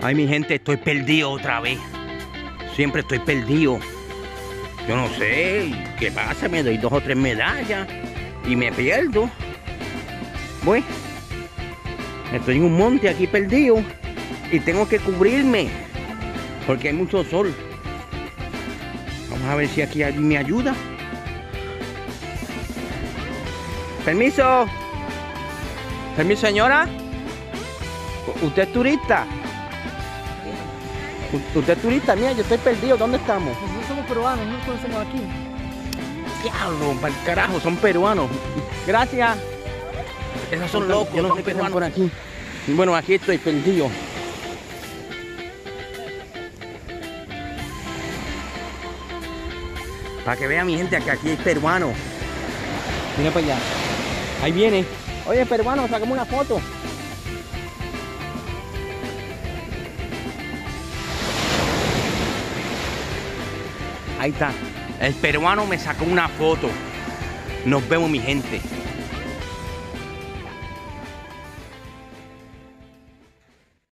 Ay, mi gente, estoy perdido otra vez. Siempre estoy perdido. Yo no sé qué pasa, me doy 2 o 3 medallas y me pierdo. Voy. Estoy en un monte aquí perdido y tengo que cubrirme porque hay mucho sol. Vamos a ver si aquí alguien me ayuda. Permiso. Permiso, señora. ¿Usted es turista? ¿Usted es turista? Mira, yo estoy perdido. ¿Dónde estamos? Nosotros somos peruanos, no conocemos aquí. Diablo, para el carajo, son peruanos. Gracias. Esos son locos, yo no sé qué están por aquí. Bueno, aquí estoy perdido. Para que vea mi gente que aquí hay peruanos. Mira para allá. Ahí viene. Oye, peruano, sacame una foto. Ahí está. El peruano me sacó una foto. Nos vemos, mi gente.